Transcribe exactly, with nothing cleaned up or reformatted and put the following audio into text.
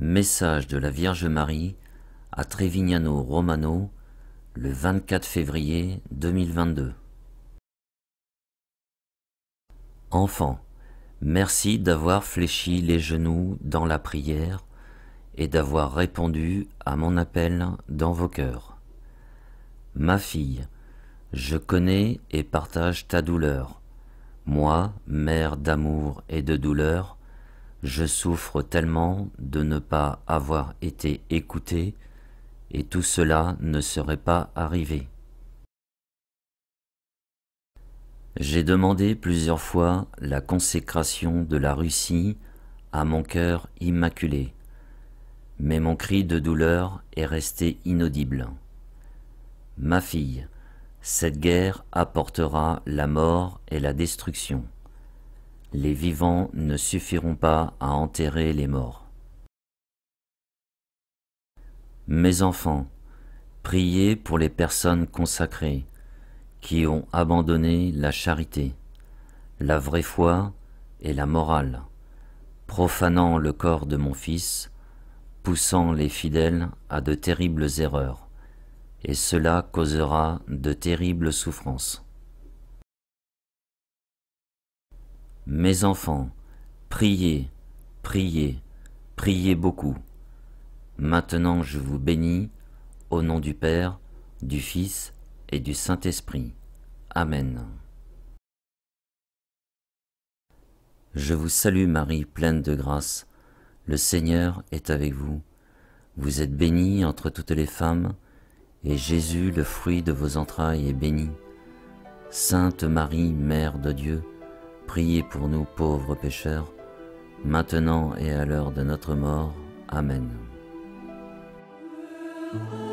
Message de la Vierge Marie à Trevignano Romano le vingt-quatre février deux mille vingt-deux. Enfants, merci d'avoir fléchi les genoux dans la prière et d'avoir répondu à mon appel dans vos cœurs. Ma fille, je connais et partage ta douleur. Moi, mère d'amour et de douleur, je souffre tellement de ne pas avoir été écoutée et tout cela ne serait pas arrivé. J'ai demandé plusieurs fois la consécration de la Russie à mon cœur immaculé, mais mon cri de douleur est resté inaudible. Ma fille, cette guerre apportera la mort et la destruction. Les vivants ne suffiront pas à enterrer les morts. Mes enfants, priez pour les personnes consacrées qui ont abandonné la charité, la vraie foi et la morale, profanant le corps de mon Fils, poussant les fidèles à de terribles erreurs, et cela causera de terribles souffrances. Mes enfants, priez, priez, priez beaucoup. Maintenant je vous bénis, au nom du Père, du Fils et du Saint-Esprit. Amen. Je vous salue Marie, pleine de grâce. Le Seigneur est avec vous. Vous êtes bénie entre toutes les femmes, et Jésus, le fruit de vos entrailles, est béni. Sainte Marie, Mère de Dieu, priez pour nous pauvres pécheurs, maintenant et à l'heure de notre mort. Amen.